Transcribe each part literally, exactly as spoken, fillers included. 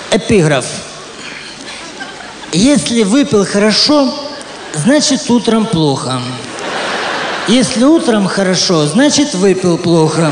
Эпиграф. Если выпил хорошо, значит утром плохо. Если утром хорошо, значит выпил плохо.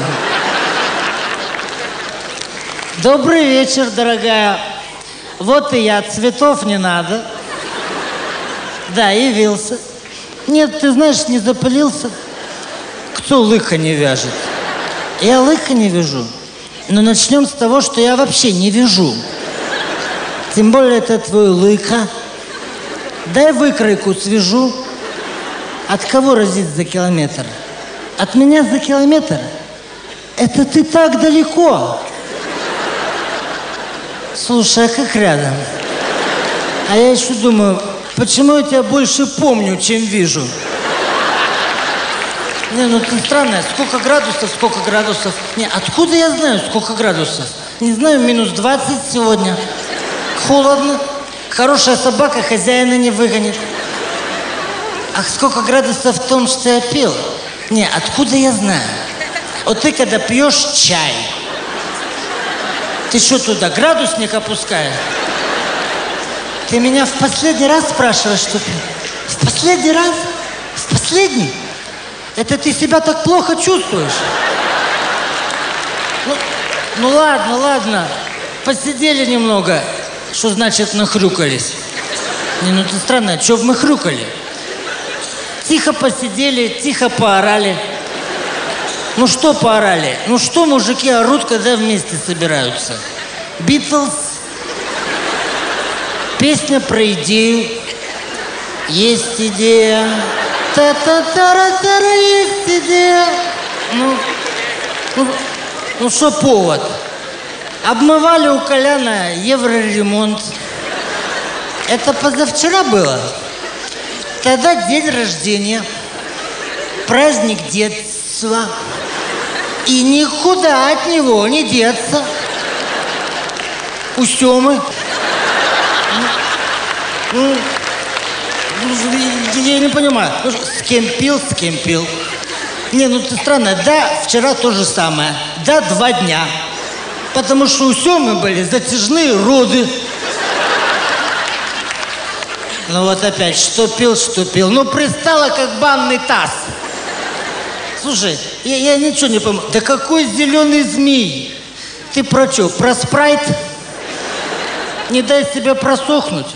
Добрый вечер, дорогая. Вот и я. Цветов не надо. Да, явился. Нет, ты знаешь, не запылился. Кто лыка не вяжет? Я лыка не вяжу. Но начнем с того, что я вообще не вяжу. Тем более это твой лыка. Дай выкройку свяжу. От кого разит за километр? От меня за километр? Это ты так далеко. Слушай, а как рядом? А я еще думаю, почему я тебя больше помню, чем вижу? Не, ну ты странная. Сколько градусов, сколько градусов? Не, откуда я знаю, сколько градусов? Не знаю, минус двадцать сегодня. Холодно. Хорошая собака хозяина не выгонит. Ах, сколько градусов в том, что я пил? Не, откуда я знаю? Вот ты, когда пьешь чай, ты что туда, градусник опускаешь? Ты меня в последний раз спрашиваешь, что пил? В последний раз? В последний? Это ты себя так плохо чувствуешь? Ну, ну ладно, ладно. Посидели немного. Что значит нахрюкались? Не, ну ты странная, что мы хрюкали? Тихо посидели, тихо поорали. Ну что поорали? Ну что мужики орут, когда вместе собираются? Битлз. Песня про идею. Есть идея. Та-та-та-ра-та-ра, есть идея. Ну, ну, ну что повод? Обмывали у Коляна евроремонт. Это позавчера было. Тогда день рождения, праздник детства. И никуда от него не деться. У Семы. Ну, я не понимаю, с кем пил, с кем пил. Не, ну ты странная. Да, вчера то же самое. Да, два дня. Потому что у Семы были затяжные роды. Ну вот опять, что пил, что пил. Ну пристала, как банный таз. Слушай, я, я ничего не пойму. Да какой зеленый змей? Ты про что, про спрайт? Не дай себе просохнуть.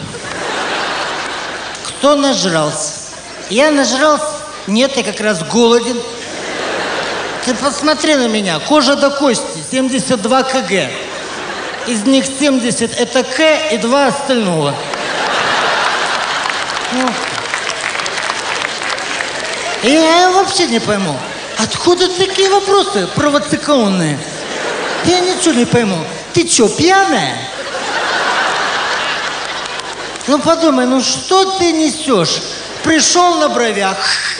Кто нажрался? Я нажрался? Нет, я как раз голоден. Ты посмотри на меня. Кожа до кости, семьдесят два килограмма. Из них семьдесят это К и два остального. Ну. Я вообще не пойму, откуда такие вопросы провокационные? Я ничего не пойму. Ты что, пьяная? Ну подумай, ну что ты несешь? Пришел на бровях.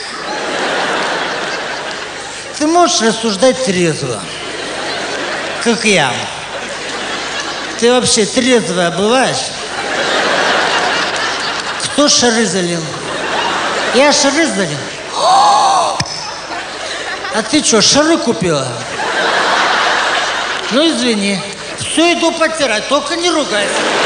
Ты можешь рассуждать трезво, как я. Ты вообще трезвая бываешь? Кто шары залил? Я шары залил? А ты что, шары купила? Ну извини. Все, иду потирать, только не ругайся.